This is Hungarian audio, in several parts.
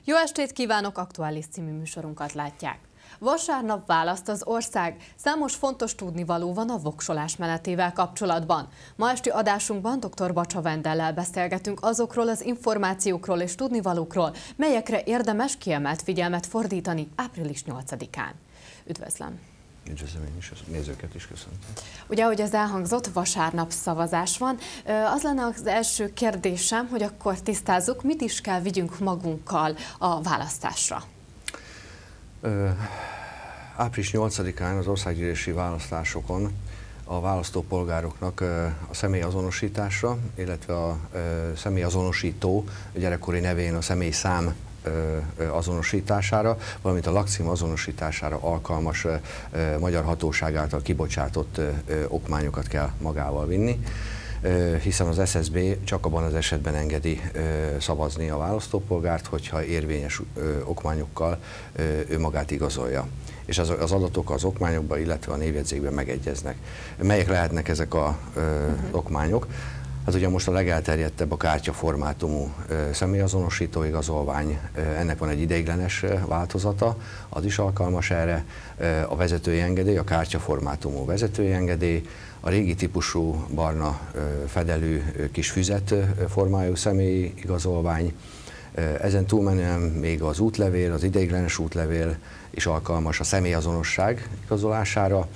Jó estét kívánok, Aktuális című műsorunkat látják. Vasárnap választ az ország. Számos fontos tudnivaló van a voksolás menetével kapcsolatban. Ma esti adásunkban dr. Bacsa Vendellel beszélgetünk azokról az információkról és tudnivalókról, melyekre érdemes kiemelt figyelmet fordítani április 8-án. Üdvözlöm! Üdvözlöm én is, a nézőket is köszöntöm. Ugye, ahogy az elhangzott, vasárnap szavazás van. Az lenne az első kérdésem, hogy akkor tisztázzuk, mit is kell vigyünk magunkkal a választásra. Április 8-án az országgyűlési választásokon a választópolgároknak a személyazonosításra, illetve a személyazonosító gyerekkori nevén a személyszám azonosítására, valamint a lakcím azonosítására alkalmas magyar hatóság által kibocsátott okmányokat kell magával vinni, hiszen az SZSB csak abban az esetben engedi szavazni a választópolgárt, hogyha érvényes okmányokkal ő magát igazolja. És az adatok az okmányokban, illetve a névjegyzékben megegyeznek. Melyek lehetnek ezek az okmányok? Hát ugye most a legelterjedtebb a kártyaformátumú személyazonosító igazolvány, ennek van egy ideiglenes változata, az is alkalmas erre, a vezetői engedély, a kártyaformátumú vezetői engedély, a régi típusú barna fedelű kis füzet formájú személyi igazolvány, ezen túlmenően még az útlevél, az ideiglenes útlevél is alkalmas a személyazonosság igazolására,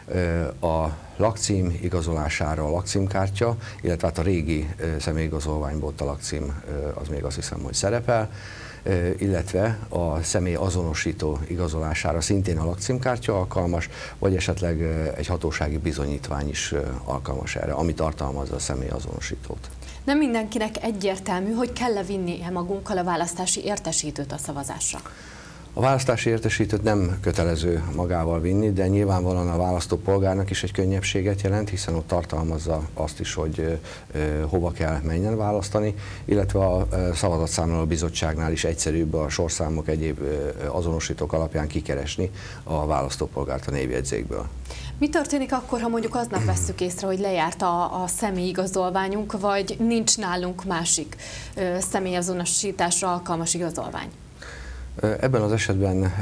a lakcím igazolására a lakcímkártya, illetve hát a régi személyigazolványból ott a lakcím az még azt hiszem, hogy szerepel, illetve a személy azonosító igazolására szintén a lakcímkártya alkalmas, vagy esetleg egy hatósági bizonyítvány is alkalmas erre, ami tartalmazza a személyazonosítót. Nem mindenkinek egyértelmű, hogy kell-e vinni magunkkal a választási értesítőt a szavazásra. A választási értesítőt nem kötelező magával vinni, de nyilvánvalóan a választópolgárnak is egy könnyebbséget jelent, hiszen ott tartalmazza azt is, hogy hova kell menjen választani, illetve a szavazatszámláló bizottságnál is egyszerűbb a sorszámok, egyéb azonosítók alapján kikeresni a választópolgárt a névjegyzékből. Mi történik akkor, ha mondjuk aznap vesszük észre, hogy lejárt a személyigazolványunk, vagy nincs nálunk másik személyazonosításra alkalmas igazolvány? Ebben az esetben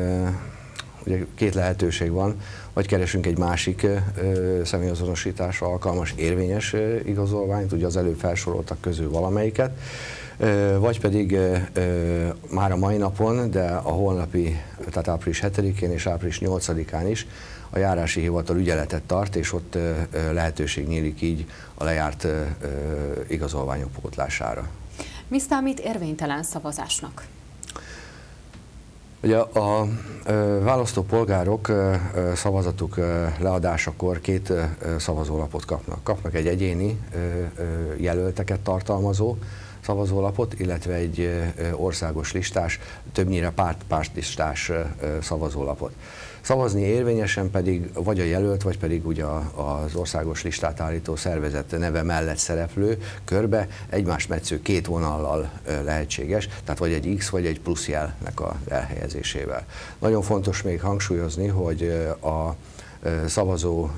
ugye két lehetőség van, vagy keresünk egy másik személyazonosításra alkalmas érvényes igazolványt, ugye az előbb felsoroltak közül valamelyiket, vagy pedig már a mai napon, de a holnapi, tehát április 7-én és április 8-án is a járási hivatal ügyeletet tart, és ott lehetőség nyílik így a lejárt igazolványok pótlására. Mi számít érvénytelen szavazásnak? Ugye a választópolgárok szavazatuk leadásakor két szavazólapot kapnak. Kapnak egy egyéni jelölteket tartalmazó szavazólapot, illetve egy országos listás, többnyire pártlistás szavazólapot. Szavazni érvényesen pedig vagy a jelölt, vagy pedig ugye az országos listát állító szervezet neve mellett szereplő körbe egymás metsző két vonallal lehetséges, tehát vagy egy X, vagy egy plusz jelnek a elhelyezésével. Nagyon fontos még hangsúlyozni, hogy a szavazó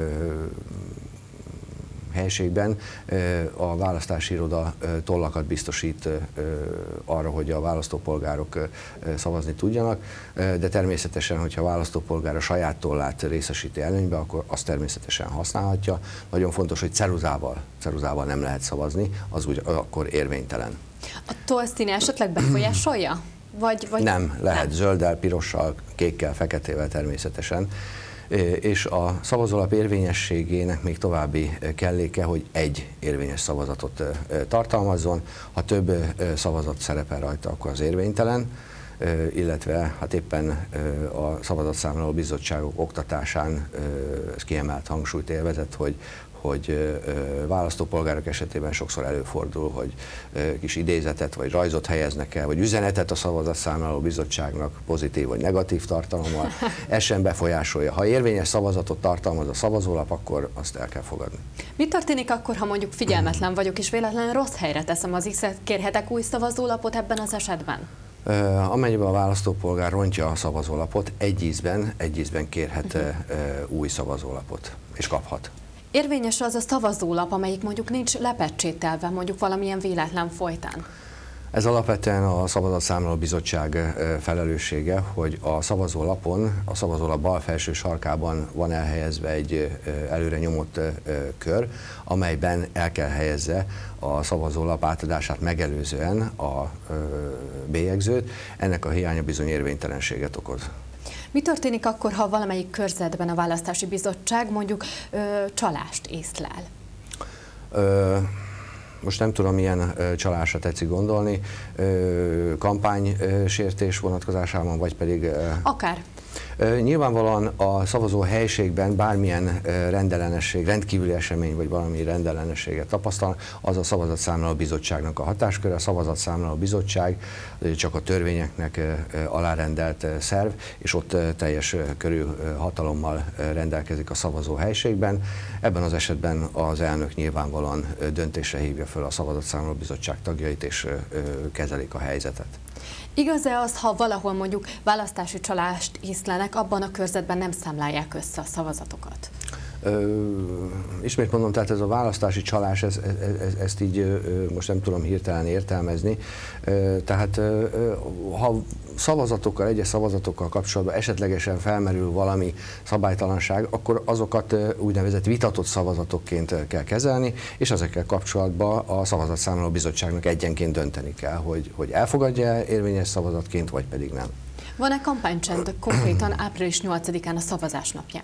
helységben a választási iroda tollakat biztosít arra, hogy a választópolgárok szavazni tudjanak, de természetesen, hogyha a választópolgár a saját tollát részesíti előnybe, akkor azt természetesen használhatja. Nagyon fontos, hogy ceruzával nem lehet szavazni, az úgy akkor érvénytelen. A tollszíne esetleg befolyásolja? Vagy nem, lehet zölddel, pirossal, kékkel, feketével természetesen. És a szavazólap érvényességének még további kelléke, hogy egy érvényes szavazatot tartalmazzon. Ha több szavazat szerepel rajta, akkor az érvénytelen, illetve hát éppen a szavazatszámláló bizottságok oktatásán ez kiemelt hangsúlyt élvezett, hogy választópolgárok esetében sokszor előfordul, hogy kis idézetet vagy rajzot helyeznek el, vagy üzenetet a szavazatszámláló bizottságnak pozitív vagy negatív tartalommal. Ez sem befolyásolja. Ha érvényes szavazatot tartalmaz a szavazólap, akkor azt el kell fogadni. Mi történik akkor, ha mondjuk figyelmetlen vagyok, és véletlenül rossz helyre teszem az X-et? Kérhetek új szavazólapot ebben az esetben? Amennyiben a választópolgár rontja a szavazólapot, egy ízben kérhet új szavazólapot, és kaphat. Érvényes az a szavazólap, amelyik mondjuk nincs lepecsételve, mondjuk valamilyen véletlen folytán? Ez alapvetően a Szavazatszámláló Bizottság felelőssége, hogy a szavazólapon, a szavazólap bal felső sarkában van elhelyezve egy előre nyomott kör, amelyben el kell helyezze a szavazólap átadását megelőzően a bélyegzőt. Ennek a hiánya bizony érvénytelenséget okoz. Mi történik akkor, ha valamelyik körzetben a választási bizottság mondjuk csalást észlel? Most nem tudom, milyen csalásra tetszik gondolni, kampánysértés vonatkozásában, vagy pedig... Akár. Nyilvánvalóan a szavazó helységben bármilyen rendellenesség, rendkívüli esemény vagy valami rendellenességet tapasztal, az a Szavazatszámláló Bizottságnak a hatásköre. A Szavazatszámláló Bizottság csak a törvényeknek alárendelt szerv, és ott teljes körű hatalommal rendelkezik a szavazó helységben. Ebben az esetben az elnök nyilvánvalóan döntésre hívja föl a Szavazatszámláló Bizottság tagjait, és kezelik a helyzetet. Igaz-e az, ha valahol mondjuk választási csalást észlelnek, abban a körzetben nem számlálják össze a szavazatokat? Ismét mondom, tehát ez a választási csalás, ezt így most nem tudom hirtelen értelmezni. Tehát ha szavazatokkal, egyes szavazatokkal kapcsolatban esetlegesen felmerül valami szabálytalanság, akkor azokat úgynevezett vitatott szavazatokként kell kezelni, és ezekkel kapcsolatban a Szavazatszámláló Bizottságnak egyenként dönteni kell, hogy elfogadja érvényes szavazatként, vagy pedig nem. Van-e kampánycsend konkrétan április 8-án a szavazás napján?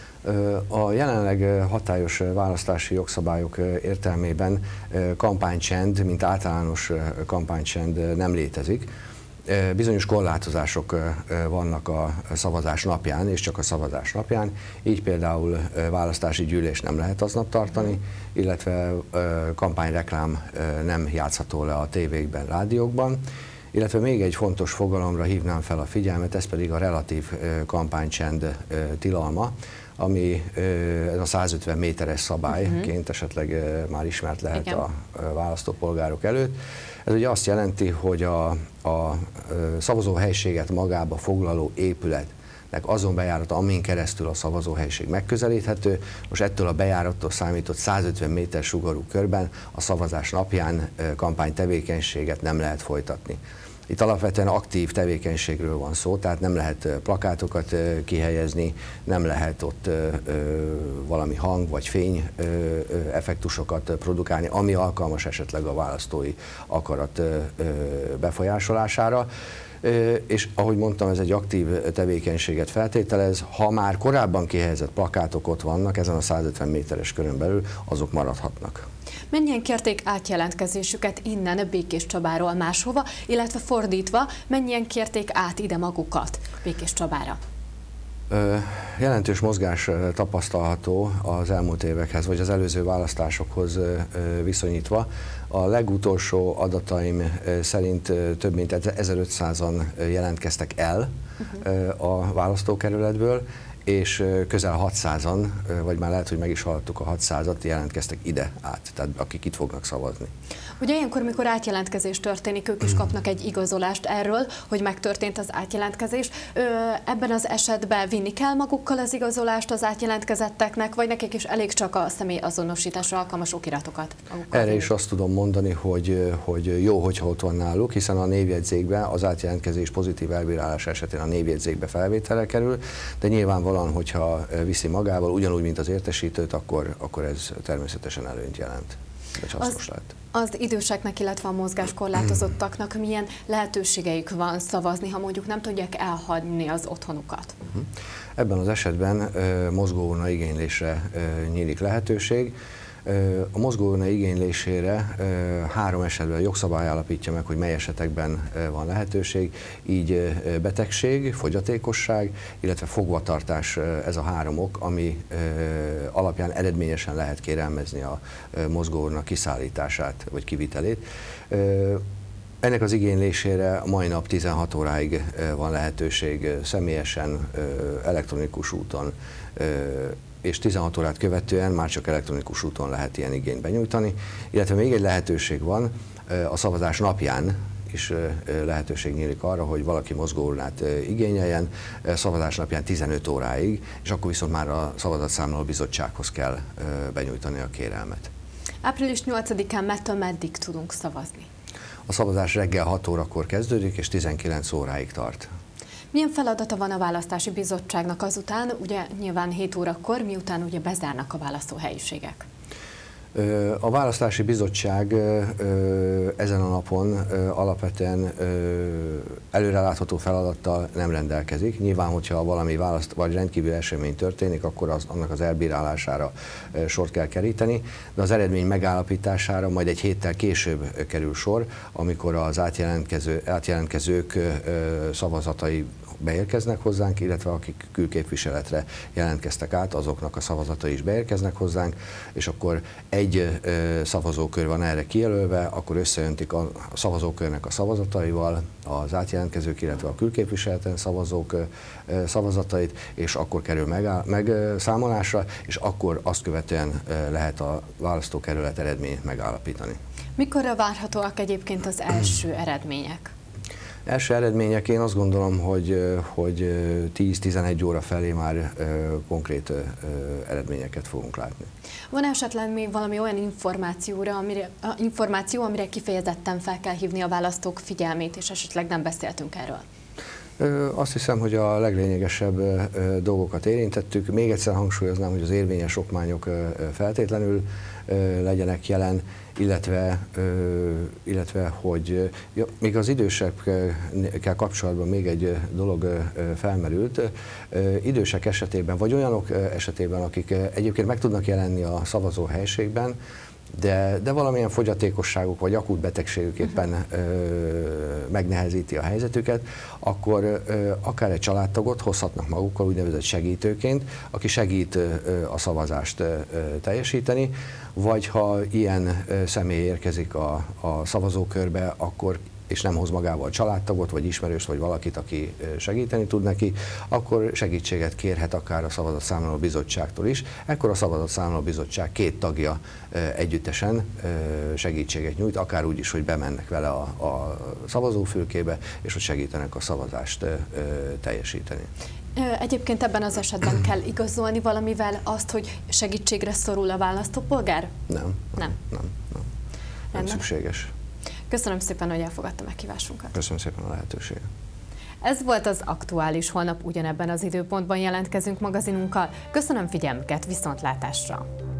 A jelenleg hatályos választási jogszabályok értelmében kampánycsend, mint általános kampánycsend nem létezik. Bizonyos korlátozások vannak a szavazás napján, és csak a szavazás napján, így például választási gyűlés nem lehet aznap tartani, illetve kampányreklám nem játszható le a tévékben, rádiókban. Illetve még egy fontos fogalomra hívnám fel a figyelmet, ez pedig a relatív kampánycsend tilalma, ami ez a 150 méteres szabályként esetleg már ismert lehet a választópolgárok előtt. Ez ugye azt jelenti, hogy a szavazóhelységet magába foglaló épületnek azon bejárata, amin keresztül a szavazóhelység megközelíthető, most ettől a bejárattól számított 150 méter sugarú körben a szavazás napján kampánytevékenységet nem lehet folytatni. Itt alapvetően aktív tevékenységről van szó, tehát nem lehet plakátokat kihelyezni, nem lehet ott valami hang vagy fény effektusokat produkálni, ami alkalmas esetleg a választói akarat befolyásolására. És ahogy mondtam, ez egy aktív tevékenységet feltételez. Ha már korábban kihelyezett plakátok ott vannak ezen a 150 méteres körön belül, azok maradhatnak. Mennyien kérték átjelentkezésüket innen Békéscsabáról máshova, illetve fordítva, mennyien kérték át ide magukat Békéscsabára? Jelentős mozgás tapasztalható az elmúlt évekhez, vagy az előző választásokhoz viszonyítva. A legutolsó adataim szerint több mint 1500-an jelentkeztek el a választókerületből, és közel 600-an, vagy már lehet, hogy meg is haladtuk a 600-at, jelentkeztek ide át, tehát akik itt fognak szavazni. Ugye ilyenkor, mikor átjelentkezés történik, ők is kapnak egy igazolást erről, hogy megtörtént az átjelentkezés. Ebben az esetben vinni kell magukkal az igazolást az átjelentkezetteknek, vagy nekik is elég csak a személyazonosításra alkalmas okiratokat magukkal? Erre is azt tudom mondani, hogy jó, hogyha ott van náluk, hiszen a névjegyzékben az átjelentkezés pozitív elbírálása esetén a névjegyzékbe felvételre kerül, de nyilvánvalóan, hogyha viszi magával, ugyanúgy, mint az értesítőt, akkor ez természetesen előnyt jelent. Az időseknek, illetve a mozgáskorlátozottaknak milyen lehetőségeik van szavazni, ha mondjuk nem tudják elhagyni az otthonukat? Ebben az esetben mozgóurna igénylésre nyílik lehetőség. A mozgóurna igénylésére 3 esetben a jogszabály állapítja meg, hogy mely esetekben van lehetőség, így betegség, fogyatékosság, illetve fogvatartás, ez a 3 ok, ami alapján eredményesen lehet kérelmezni a mozgóurna kiszállítását vagy kivitelét. Ennek az igénylésére a mai nap 16 óráig van lehetőség személyesen, elektronikus úton, és 16 órát követően már csak elektronikus úton lehet ilyen igényt benyújtani, illetve még egy lehetőség van, a szavazás napján is lehetőség nyílik arra, hogy valaki mozgóurnát igényeljen szavazás napján 15 óráig, és akkor viszont már a Szavazatszámláló Bizottsághoz kell benyújtani a kérelmet. Április 8-án mettől meddig tudunk szavazni? A szavazás reggel 6 órakor kezdődik, és 19 óráig tart. Milyen feladata van a választási bizottságnak azután, ugye nyilván 7 órakor, miután ugye bezárnak a választóhelyiségek? A választási bizottság ezen a napon alapvetően előrelátható feladattal nem rendelkezik. Nyilván, hogyha valami vagy rendkívül esemény történik, akkor annak az elbírálására sort kell keríteni, de az eredmény megállapítására majd egy héttel később kerül sor, amikor az átjelentkezők szavazatai beérkeznek hozzánk, illetve akik külképviseletre jelentkeztek át, azoknak a szavazatai is beérkeznek hozzánk, és akkor egy szavazókör van erre kijelölve, akkor összeöntik a szavazókörnek a szavazataival az átjelentkezők, illetve a külképviseleten szavazók szavazatait, és akkor kerül megszámolásra, és akkor azt követően lehet a választókerület eredményét megállapítani. Mikorra várhatóak egyébként az első eredmények? Első eredmények, én azt gondolom, hogy 10-11 óra felé már konkrét eredményeket fogunk látni. Van esetleg még valami olyan információ, amire kifejezetten fel kell hívni a választók figyelmét, és esetleg nem beszéltünk erről? Azt hiszem, hogy a leglényegesebb dolgokat érintettük. Még egyszer hangsúlyoznám, hogy az érvényes okmányok feltétlenül legyenek jelen, illetve hogy még az idősekkel kapcsolatban még egy dolog felmerült. Idősek esetében, vagy olyanok esetében, akik egyébként meg tudnak jelenni a szavazóhelyiségben, de valamilyen fogyatékosságuk vagy akut betegségük éppen megnehezíti a helyzetüket, akkor akár egy családtagot hozhatnak magukkal úgynevezett segítőként, aki segít a szavazást teljesíteni, vagy ha ilyen személy érkezik a szavazókörbe, akkor és nem hoz magával a családtagot, vagy ismerőst, vagy valakit, aki segíteni tud neki, akkor segítséget kérhet akár a szavazatszámláló bizottságtól is. Ekkor a szavazatszámláló bizottság 2 tagja együttesen segítséget nyújt, akár úgy is, hogy bemennek vele a szavazófülkébe, és hogy segítenek a szavazást teljesíteni. Egyébként ebben az esetben kell igazolni valamivel azt, hogy segítségre szorul a választópolgár? Nem szükséges. Köszönöm szépen, hogy elfogadta meghívásunkat. Köszönöm szépen a lehetőséget. Ez volt az Aktuális, holnap ugyanebben az időpontban jelentkezünk magazinunkkal. Köszönöm figyelmüket, viszontlátásra!